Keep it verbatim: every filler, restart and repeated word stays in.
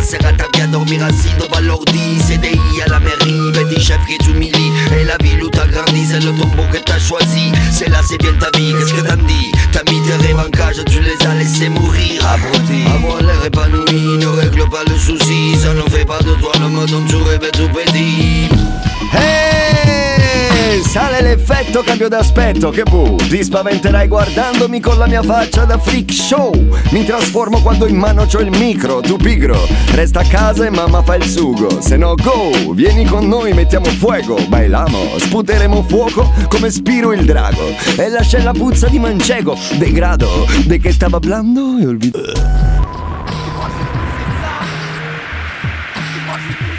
sera t'as bien dormir assis devant l'ordi. C D I à la mairie, ben des chefs qui t'humilient. Et la ville où t'as grandi, c'est le tombeau que t'as choisi. C'est là, c'est bien ta vie, qu'est-ce que t'en dis? T'as mis tes rêves en cage, tu les as laissés mourir. Abruti, avoir l'air épanoui ne règle pas le souci. Ça ne fait pas de toi l'homme dont tu rêvais tout petit. Hey, sale l'effetto cambio d'aspetto, che bu, ti spaventerai guardandomi con la mia faccia da freak show. Mi trasformo quando in mano c'ho il micro, tu pigro, resta a casa e mamma fa il sugo. Se no go, vieni con noi, mettiamo fuego, bailamo, sputeremo fuoco come Spiro il drago. E lascia la puzza di manchego, degrado, de che stava hablando e olvido.